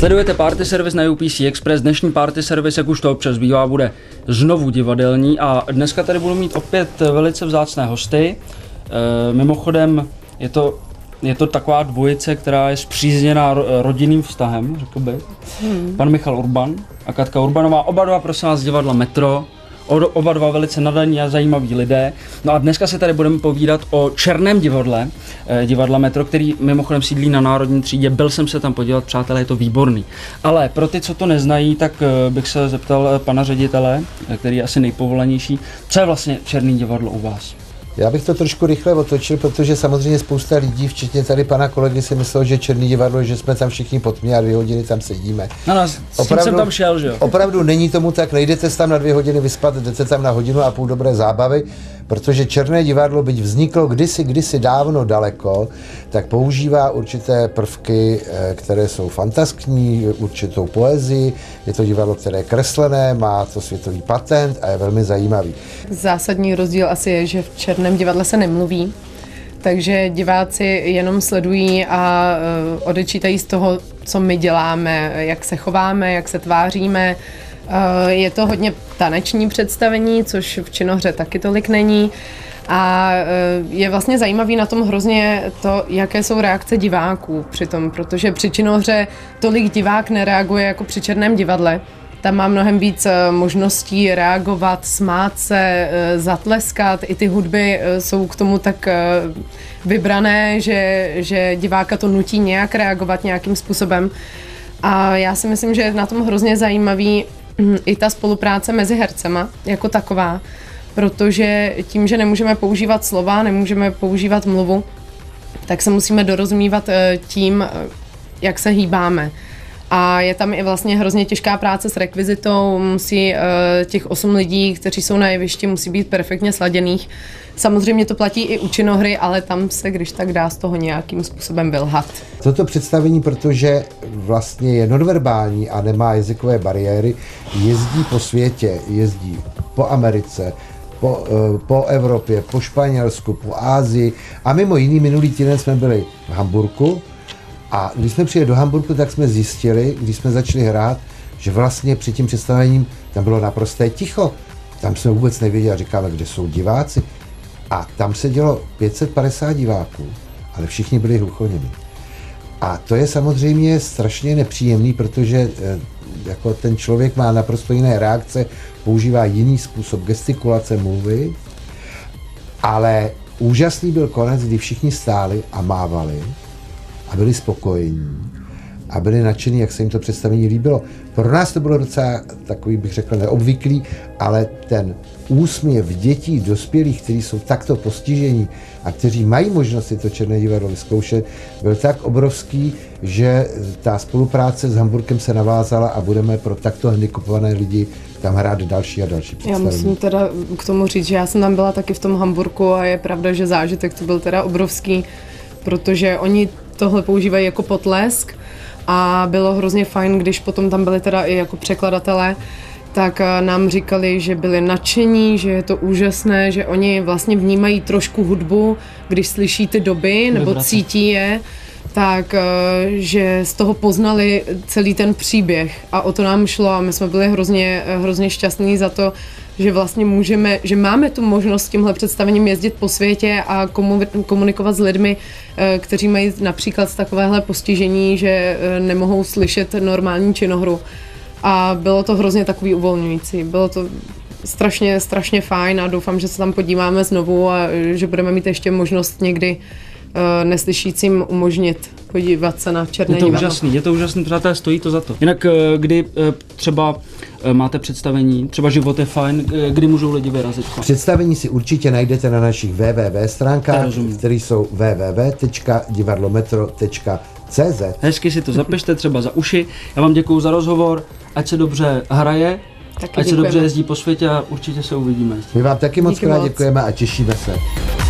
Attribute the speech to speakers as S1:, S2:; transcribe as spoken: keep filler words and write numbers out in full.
S1: Sledujete Party Service na U P C Express. Dnešní Party Service, jak už to občas bývá, bude znovu divadelní a dneska tady budu mít opět velice vzácné hosty. E, mimochodem je to, je to taková dvojice, která je spřízněná rodinným vztahem, řekl bych. Hmm. Pan Michal Urban a Katka Urbanová, oba dva prosím vás z divadla Metro. Oba dva velice nadaní a zajímaví lidé. No a dneska se tady budeme povídat o Černém divadle, eh, divadla Metro, který mimochodem sídlí na Národní třídě. Byl jsem se tam podívat, přátelé, je to výborný. Ale pro ty, co to neznají, tak eh, bych se zeptal eh, pana ředitele, eh, který je asi nejpovolanější, co je vlastně Černé divadlo u vás?
S2: Já bych to trošku rychle otočil, protože samozřejmě spousta lidí, včetně tady pana kolegy, si myslel, že Černé divadlo, že jsme tam všichni po tmě a dvě hodiny tam sedíme.
S1: No, no, s opravdu, jsem tam šel, že jo?
S2: Opravdu není tomu tak, nejdete tam na dvě hodiny vyspat, jdete tam na hodinu a půl dobré zábavy, protože Černé divadlo, byť vzniklo kdysi, kdysi dávno daleko, tak používá určité prvky, které jsou fantaskní, určitou poezii. Je to divadlo, které je kreslené, má to světový patent a je velmi zajímavý.
S3: Zásadní rozdíl asi je, že v Černém divadle se nemluví, takže diváci jenom sledují a odečítají z toho, co my děláme, jak se chováme, jak se tváříme. Je to hodně taneční představení, což v činohře taky tolik není. A je vlastně zajímavý na tom hrozně to, jaké jsou reakce diváků přitom, protože při činohře tolik divák nereaguje jako při Černém divadle. Tam má mnohem víc možností reagovat, smát se, zatleskat. I ty hudby jsou k tomu tak vybrané, že, že diváka to nutí nějak reagovat nějakým způsobem. A já si myslím, že je na tom hrozně zajímavý i ta spolupráce mezi hercema jako taková, protože tím, že nemůžeme používat slova, nemůžeme používat mluvu, tak se musíme dorozumívat tím, jak se hýbáme. A je tam i vlastně hrozně těžká práce s rekvizitou, musí těch osm lidí, kteří jsou na jevišti, musí být perfektně sladěných. Samozřejmě to platí i u činohry, ale tam se, když tak dá, z toho nějakým způsobem vylhat.
S2: Toto představení, protože vlastně je nonverbální a nemá jazykové bariéry, jezdí po světě, jezdí po Americe, po, po Evropě, po Španělsku, po Asii a mimo jiný minulý týden jsme byli v Hamburku. A když jsme přijeli do Hamburku, tak jsme zjistili, když jsme začali hrát, že vlastně před tím představením tam bylo naprosté ticho. Tam jsme vůbec nevěděli, říkáme, kde jsou diváci. A tam sedělo pět set padesát diváků, ale všichni byli hluchoněmi. A to je samozřejmě strašně nepříjemný, protože jako ten člověk má naprosto jiné reakce, používá jiný způsob gestikulace, mluvy, ale úžasný byl konec, kdy všichni stáli a mávali a byli spokojení a byli nadšení, jak se jim to představení líbilo. Pro nás to bylo docela takový, bych řekl, neobvyklý, ale ten úsměv dětí, dospělých, kteří jsou takto postižení a kteří mají možnost si to Černé divadlo vyzkoušet, byl tak obrovský, že ta spolupráce s Hamburkem se navázala a budeme pro takto handicapované lidi tam hrát další a další představení.
S3: Já musím teda k tomu říct, že já jsem tam byla taky v tom Hamburku a je pravda, že zážitek to byl teda obrovský, protože oni tohle používají jako potlesk a bylo hrozně fajn, když potom tam byli teda i jako překladatelé, tak nám říkali, že byli nadšení, že je to úžasné, že oni vlastně vnímají trošku hudbu, když slyší ty doby nebo cítí je, tak že z toho poznali celý ten příběh a o to nám šlo a my jsme byli hrozně, hrozně šťastní za to, že vlastně můžeme, že máme tu možnost s tímhle představením jezdit po světě a komunikovat s lidmi, kteří mají například takovéhle postižení, že nemohou slyšet normální činohru. A bylo to hrozně takový uvolňující. Bylo to strašně, strašně fajn a doufám, že se tam podíváme znovu a že budeme mít ještě možnost někdy neslyšícím umožnit podívat se na Černé divadlo.
S1: Je to úžasný, je to úžasný, přátelé, stojí to za to. Jinak kdy třeba máte představení, třeba Život je fajn, kdy můžou lidi vyrazit?
S2: Představení si určitě najdete na našich www stránkách, které jsou www tečka divadlometro tečka cz.
S1: Hezky si to zapište třeba za uši. Já vám děkuju za rozhovor, ať se dobře hraje,
S3: taky
S1: ať
S3: děkujeme.
S1: se dobře jezdí po světě a určitě se uvidíme.
S2: My vám taky moc
S3: Díky
S2: krát
S3: moc.
S2: děkujeme a těšíme se.